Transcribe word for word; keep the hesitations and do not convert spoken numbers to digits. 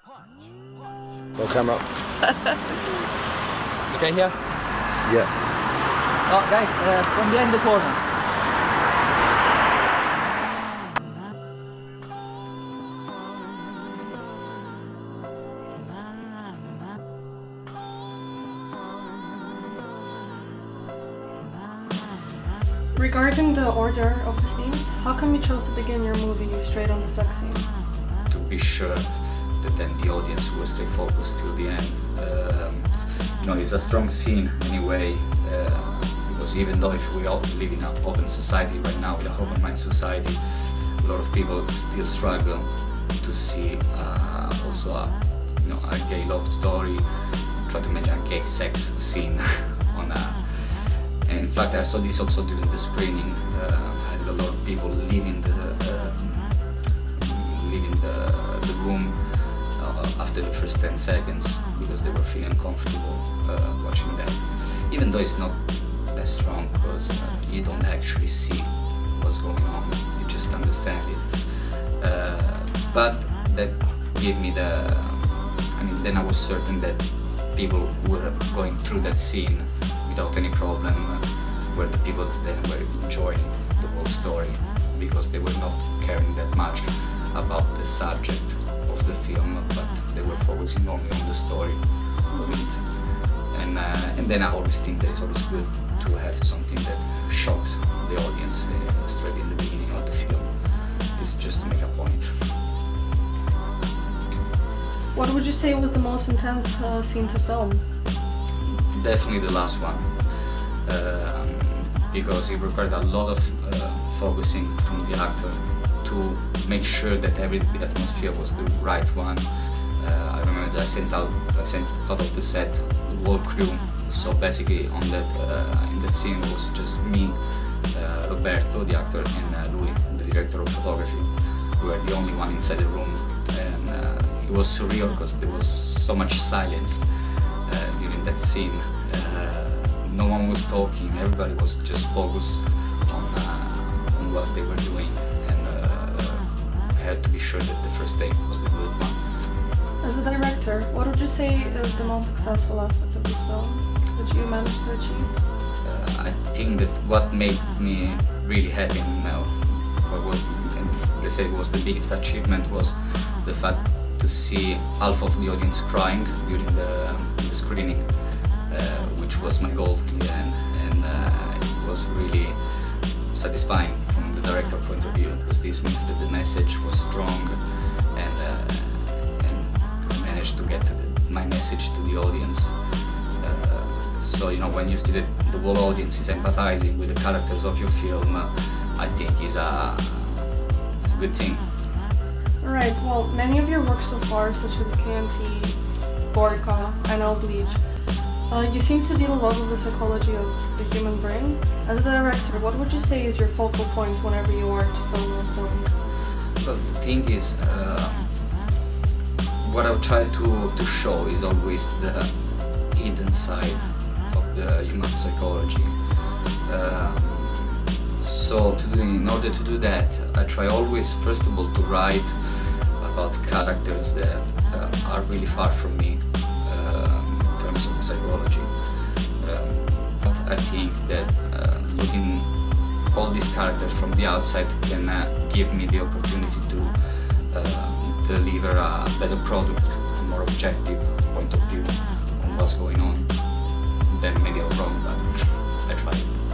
No camera. It's okay here? Yeah. Oh, guys, uh, from behind the corner. Regarding the order of the scenes, how come you chose to begin your movie straight on the sex scene? To be sure that then the audience will stay focused till the end. Um, you know, it's a strong scene anyway, uh, because even though if we all live in an open society right now, in an open mind society, a lot of people still struggle to see uh, also a, you know, a gay love story, try to imagine a gay sex scene on a. And in fact, I saw this also during the screening. Uh, I had a lot of people leaving the uh, leaving the, the room uh, after the first ten seconds because they were feeling uncomfortable uh, watching that. Even though it's not that strong, because uh, you don't actually see what's going on, you just understand it. Uh, but that gave me the. I mean, then I was certain that people were going through that scene without any problem, uh, where the people then were enjoying the whole story because they were not caring that much about the subject of the film, but they were focusing only on the story of it. And, uh, and then I always think that it's always good to have something that shocks the audience uh, straight in the beginning of the film. It's just to make a point. What would you say was the most intense uh, scene to film? Definitely the last one, um, because it required a lot of uh, focusing from the actor to make sure that every atmosphere was the right one. Uh, I remember that I sent out, I sent out of the set the whole crew. So basically, on that uh, in that scene was just me, uh, Roberto, the actor, and uh, Louis, the director of photography. We were the only one inside the room, and uh, it was surreal because there was so much silence. Uh, during that scene, uh, no one was talking, everybody was just focused on, uh, on what they were doing, and uh, I had to be sure that the first take was the good one. As a director, what would you say is the most successful aspect of this film that you managed to achieve? Uh, I think that what made me really happy now, what was, and let's say it was the biggest achievement, was the fact to see half of the audience crying during the, the screening, uh, which was my goal in the end, and uh, it was really satisfying from the director point of view, because this means that the message was strong, and, uh, and I managed to get to the, my message to the audience. Uh, so, you know, when you see that the whole audience is empathizing with the characters of your film, uh, I think is a, is a good thing. Alright, well, many of your works so far, such as K N P, Gorka, and El Bleach, uh, you seem to deal a lot with the psychology of the human brain. As a director, what would you say is your focal point whenever you are to film your film? Well, the thing is, uh, what I try to, to show is always the hidden side of the human psychology. Uh, so, to do, in order to do that, I try always, first of all, to write about characters that uh, are really far from me uh, in terms of psychology. Um, but I think that uh, looking all these characters from the outside can uh, give me the opportunity to uh, deliver a better product, a more objective point of view on what's going on. Then maybe I'm wrong, but I tried.